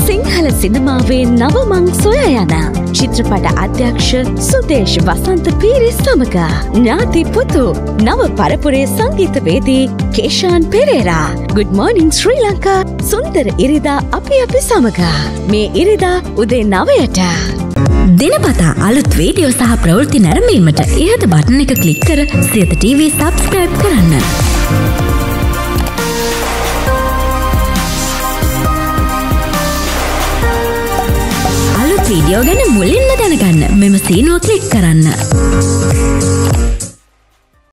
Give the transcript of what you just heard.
සිංහල සිනමාවේ නවමං සොයා යන චිත්‍රපට අධ්‍යක්ෂ සුදේශ් වසන්ත පීරිස් සමග ඥාති පුතු නව පරපුරේ සංගීතවේදී කේෂාන් Perera Good Morning Sri Lanka සුන්දර ඉරිදා අපි සමග මේ ඉරිදා උදේ 9ට දිනපතා අලුත් වීඩියෝ සහ ප්‍රවෘත්ති නැරඹීමට ඉහත බටන් එක ක්ලික් කර සියත TV subscribe කරන්න. අලුත් වීඩියෝ ගැන මුලින්ම දැනගන්න මෙම සීනුව ක්ලික් කරන්න.